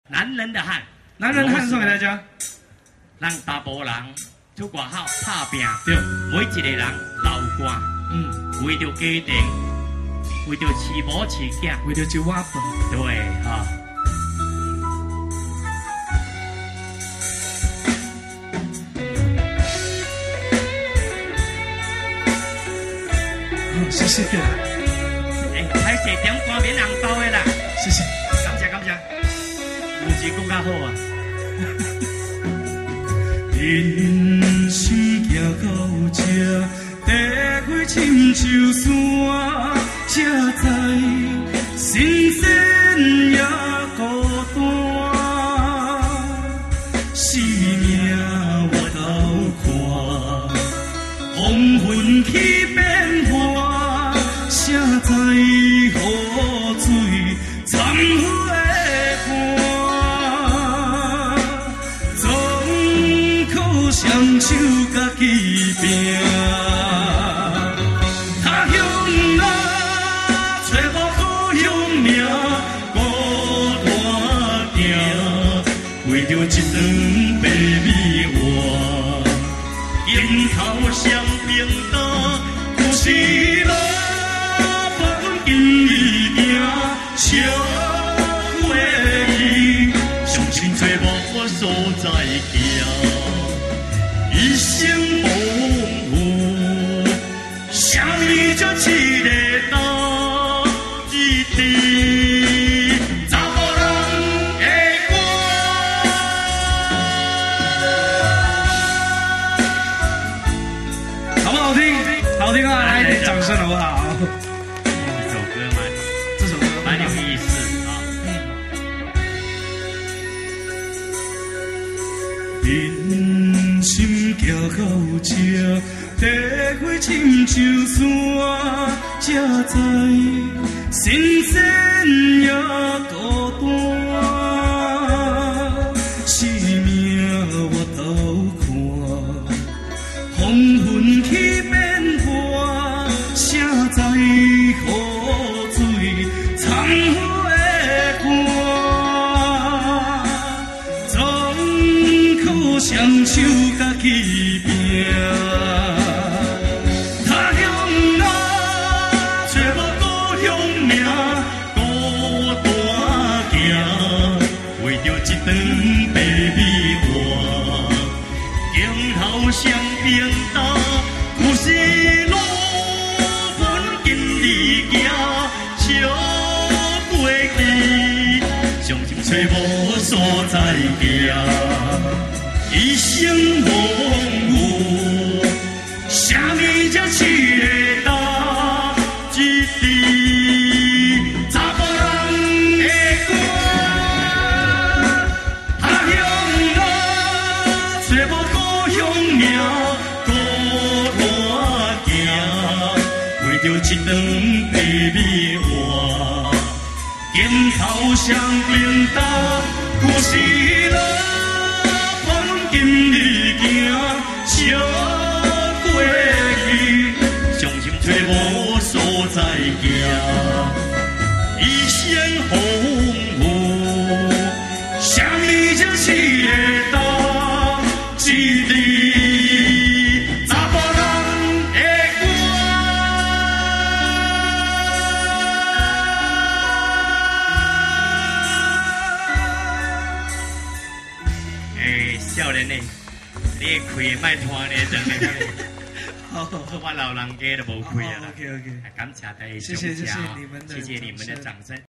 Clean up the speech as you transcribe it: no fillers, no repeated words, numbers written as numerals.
男人的汗， 男人的汗送给大家。 让大波人出外口打拼， 对， 每一个人流汗，为着家庭，为着饲某饲囝， 为着一碗饭。 对哈。 谢谢。 还是点光面红包的啦。 谢谢， 感谢感谢，有时更较好啊。 人生行到这，地花深秋山，才知新鲜也孤单。生命我头看，黄昏起变化，才知雨水掺火汗。双手家己拼，他乡啊，找无故乡名，孤单行，为着一顿白米饭，迎头相平担，有时路分今日行，笑过去，伤心找无所在行。一生风雨，啥物才一个道一滴查某人的歌。好不好听？好听啊！来一点掌声好不好？ 这首歌蛮有意思啊。 心行到这，地花深秋山，才知新鲜也孤单。生命我头看，黄昏起变化，才知雨水掺火汗。双手家己拼，他乡啊，找无故乡名，孤单行，为着一顿白米饭，今后相平担，有时路分今日行，笑过去，伤心找无所在行。一生风雨，啥物才饲得大一滴查某人的歌？他乡啊，找无故乡名，孤单行，为着一顿白米饭，今头相平担，有时路。今日行，笑过去，伤心找无所在行。一生风雨，啥物才饲得大一滴查某人的歌？ 少年呢，你的开卖拖呢，真的。好，我老人家都无开啊啦。 OK， 感谢大家， 谢谢你们的， 谢谢你们的掌声。